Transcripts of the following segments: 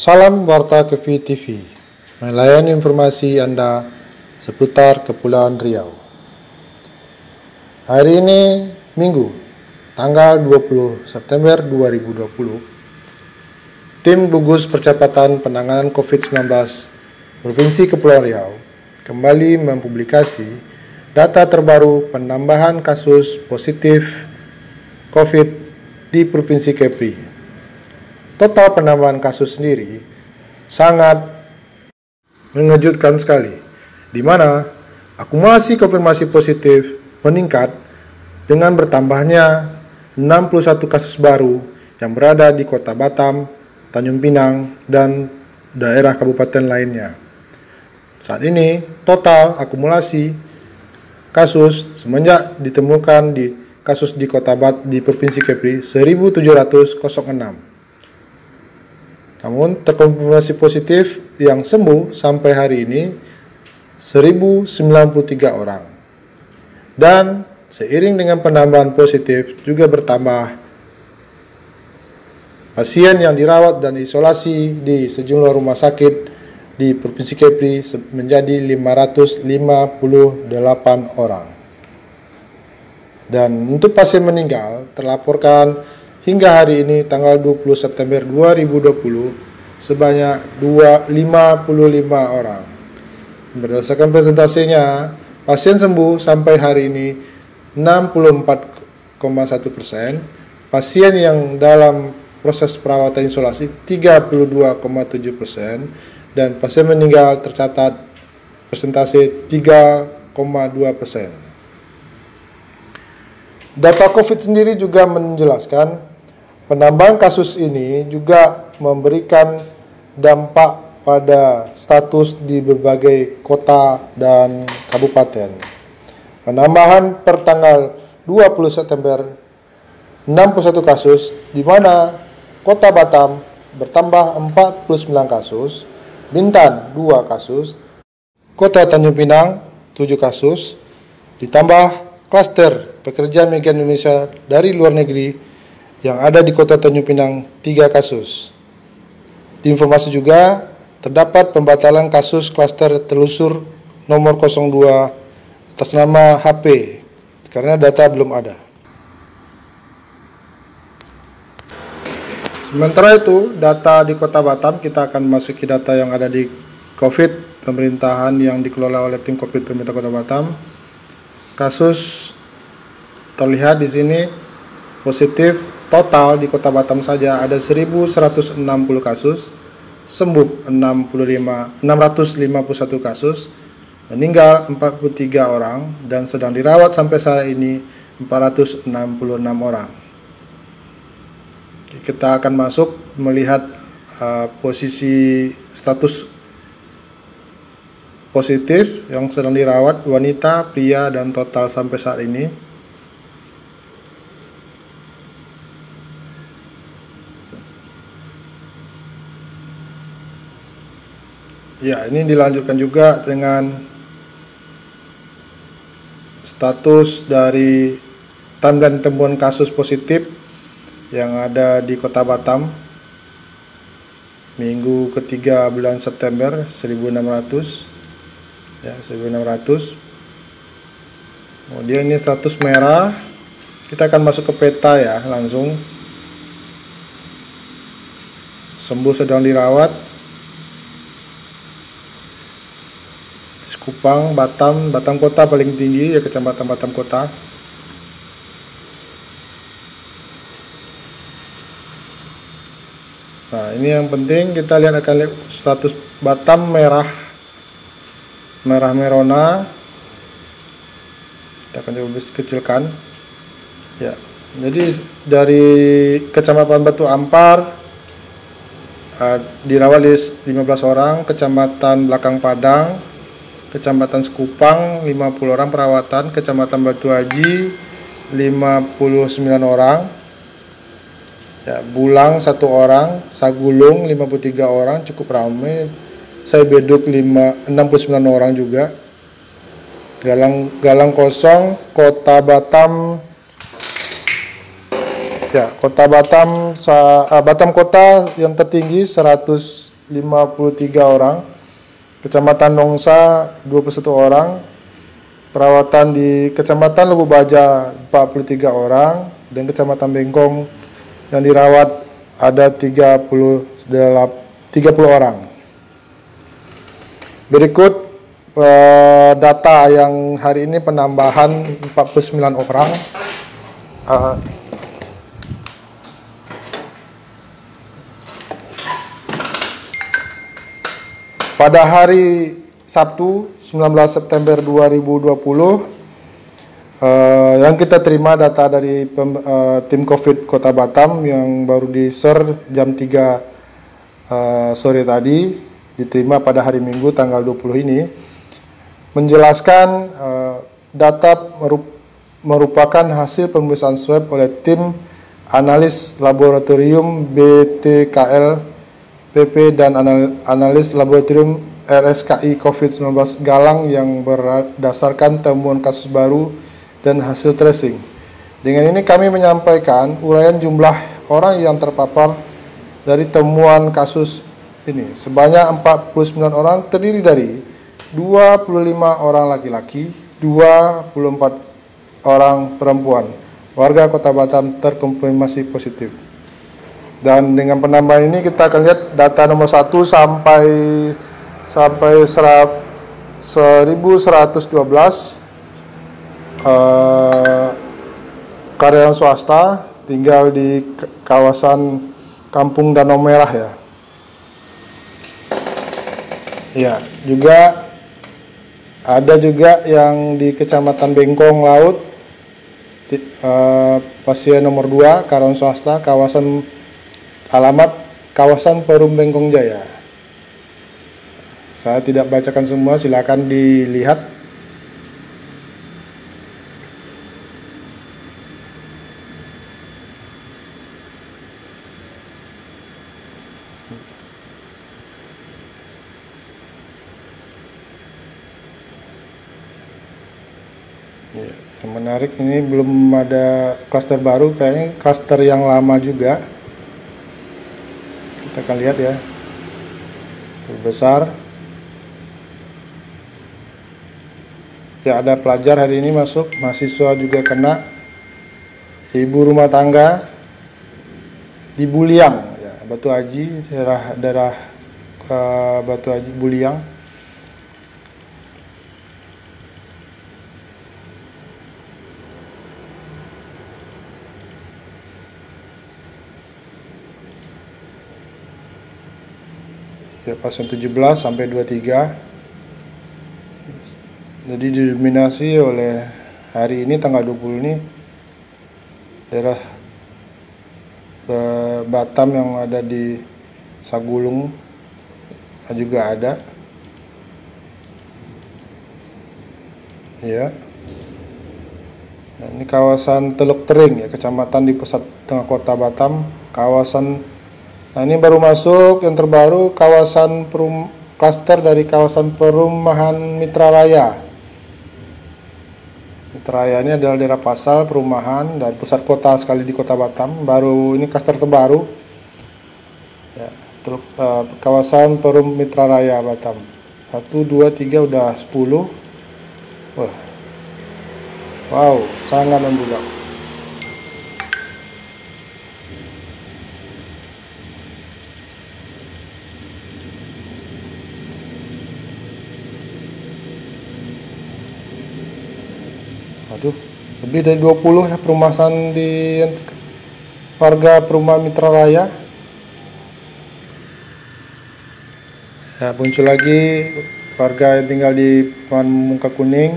Salam Warta Kepi TV, melayani informasi Anda seputar Kepulauan Riau. Hari ini Minggu, tanggal 20 September 2020, Tim Gugus Percepatan Penanganan COVID-19 Provinsi Kepulauan Riau kembali mempublikasi data terbaru penambahan kasus positif COVID di Provinsi Kepri. Total penambahan kasus sendiri sangat mengejutkan sekali, di mana akumulasi konfirmasi positif meningkat dengan bertambahnya 61 kasus baru yang berada di Kota Batam, Tanjung Pinang, dan daerah kabupaten lainnya. Saat ini total akumulasi kasus semenjak ditemukan di kasus di Kota Batam di Provinsi Kepri 1.706. Namun terkonfirmasi positif yang sembuh sampai hari ini 1.093 orang. Dan seiring dengan penambahan positif juga bertambah pasien yang dirawat dan isolasi di sejumlah rumah sakit di Provinsi Kepri menjadi 558 orang. Dan untuk pasien meninggal terlaporkan hingga hari ini tanggal 20 September 2020 sebanyak 55 orang. Berdasarkan presentasinya, pasien sembuh sampai hari ini 64,1%, pasien yang dalam proses perawatan isolasi 32,7%, dan pasien meninggal tercatat persentase 3,2%. Data COVID sendiri juga menjelaskan penambahan kasus ini juga memberikan dampak pada status di berbagai kota dan kabupaten. Penambahan per tanggal 20 September 61 kasus, di mana Kota Batam bertambah 49 kasus, Bintan 2 kasus, Kota Tanjung Pinang 7 kasus, ditambah klaster pekerja migran Indonesia dari luar negeri yang ada di Kota Tanjung Pinang 3 kasus. Di informasi juga terdapat pembatalan kasus klaster telusur nomor 02 atas nama HP karena data belum ada. Sementara itu, data di Kota Batam, kita akan masuki data yang ada di COVID pemerintahan yang dikelola oleh tim COVID pemerintah Kota Batam. Kasus terlihat di sini positif. Total di Kota Batam saja ada 1.160 kasus, sembuh 651 kasus, meninggal 43 orang, dan sedang dirawat sampai saat ini 466 orang. Kita akan masuk melihat posisi status positif yang sedang dirawat wanita, pria, dan total sampai saat ini. Ya, ini dilanjutkan juga dengan status dari timeline temuan kasus positif yang ada di Kota Batam minggu ketiga bulan September 1.600 ya, 1.600. Kemudian ini status merah. Kita akan masuk ke peta ya, langsung. Sembuh sedang dirawat Kupang, Batam Kota paling tinggi ya, Kecamatan Batam Kota. Nah, ini yang penting kita lihat status Batam merah merona. Kita akan coba kecilkan. Ya, jadi dari Kecamatan Batu Ampar dirawat 15 orang, Kecamatan Belakang Padang, Kecamatan Sekupang 50 orang perawatan, Kecamatan Batu Haji 59 orang, ya, Bulang 1 orang, Sagulung 53 orang, cukup ramai. Saibeduk 69 orang juga. Galang kosong, Kota Batam Ya, Kota Batam, Batam Kota yang tertinggi 100 53 orang, Kecamatan Nongsa 21 orang, perawatan di Kecamatan Lubuk Baja 43 orang, dan Kecamatan Bengkong yang dirawat ada 30 orang. Berikut data yang hari ini penambahan 49 orang. Pada hari Sabtu 19 September 2020 yang kita terima data dari tim COVID Kota Batam yang baru di-share jam 3 sore tadi, diterima pada hari Minggu tanggal 20 ini, menjelaskan data merupakan hasil pemeriksaan swab oleh tim analis laboratorium BTKL PP dan analis laboratorium RSKI COVID-19 Galang yang berdasarkan temuan kasus baru dan hasil tracing. Dengan ini kami menyampaikan uraian jumlah orang yang terpapar dari temuan kasus ini. Sebanyak 49 orang terdiri dari 25 orang laki-laki, 24 orang perempuan. Warga Kota Batam terkonfirmasi positif. Dan dengan penambahan ini kita akan lihat data nomor 1 sampai 1112 karyawan swasta tinggal di kawasan Kampung Danau Merah ya. Ya, juga ada juga yang di Kecamatan Bengkong Laut, pasien nomor 2 karyawan swasta, alamat kawasan Perum Bengkong Jaya. Saya tidak bacakan semua, silakan dilihat. Ya, yang menarik ini belum ada klaster baru, kayaknya klaster yang lama juga. Kita akan lihat ya, besar. Ya, ada pelajar hari ini masuk, mahasiswa juga kena, ibu rumah tangga di Buliang, ya, Batu Haji, daerah Batu Haji Buliang. Ya, pasien 17 sampai 23. Jadi didominasi oleh hari ini tanggal 20 ini daerah Batam yang ada di Sagulung juga ada. Ya. Nah, ini kawasan Teluk Tering ya, kecamatan di pusat tengah Kota Batam, kawasan. Nah, ini baru masuk yang terbaru kawasan klaster dari kawasan perumahan Mitra Raya. Mitra Raya ini adalah daerah pasar, perumahan, dan pusat kota sekali di Kota Batam. Baru ini klaster terbaru. Ya, kawasan Perum Mitra Raya Batam. 1, 2, 3 udah 10. Wah. Wow, sangat membludak. Aduh, lebih dari 20 ya perumahan di warga perumahan Mitra Raya. Ya, muncul lagi warga yang tinggal di perumahan Muka Kuning.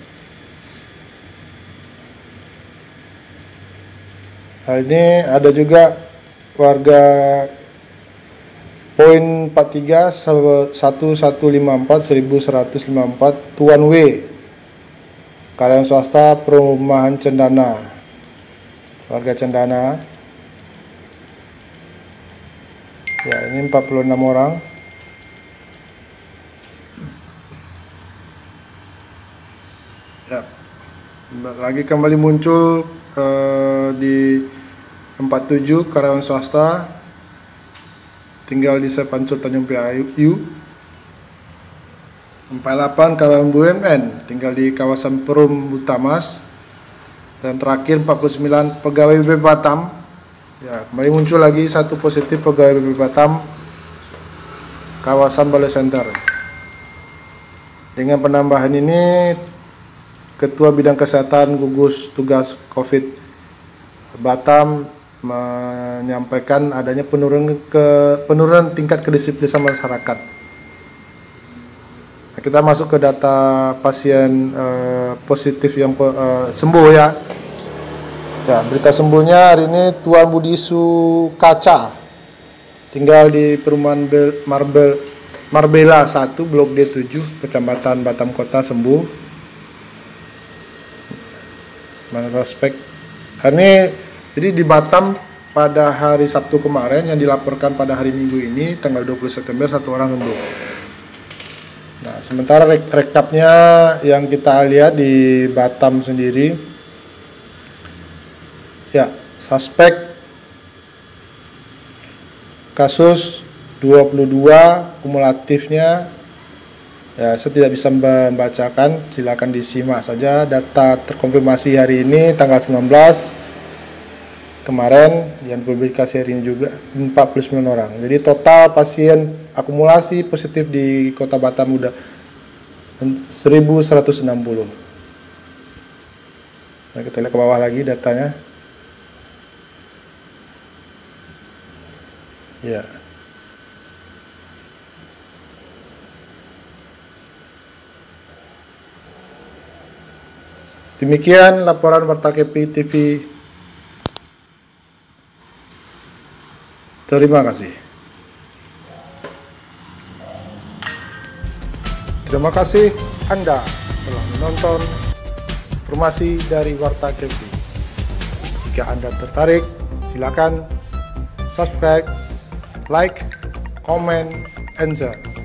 Nah, ini ada juga warga poin 43 1154 1154 Tuan W, karyawan swasta perumahan Cendana, warga Cendana. Ya, ini 46 orang. Ya, lagi kembali muncul di 47 karyawan swasta tinggal di Sepancur Tanjung Priok. 48 karyawan BUMN tinggal di kawasan Perum Butamas. Dan terakhir 49 pegawai BP Batam. Ya, kembali muncul lagi satu positif pegawai BP Batam kawasan Balai Center. Dengan penambahan ini, Ketua Bidang Kesehatan Gugus Tugas COVID Batam menyampaikan adanya penurunan tingkat kedisiplinan masyarakat. Kita masuk ke data pasien positif yang sembuh ya. Ya, berita sembuhnya hari ini Tuan Budi Sukaca, tinggal di perumahan Marbella 1, Blok D7, Kecamatan Batam Kota, sembuh. Mana suspek? Hari ini, jadi di Batam pada hari Sabtu kemarin yang dilaporkan pada hari Minggu ini, tanggal 20 September, 1 orang sembuh. Nah, sementara rekapnya yang kita lihat di Batam sendiri, ya, suspek kasus 22, kumulatifnya, ya, saya tidak bisa membacakan, silakan disimak saja. Data terkonfirmasi hari ini tanggal 19 kemarin, yang publikasi hari ini juga 49 orang. Jadi total pasien akumulasi positif di Kota Batam udah 1160. Nah, kita lihat ke bawah lagi datanya. Ya. Demikian laporan Warta KP TV. Terima kasih. Terima kasih Anda telah menonton informasi dari Warta KP. Jika Anda tertarik, silakan subscribe, like, comment, and share.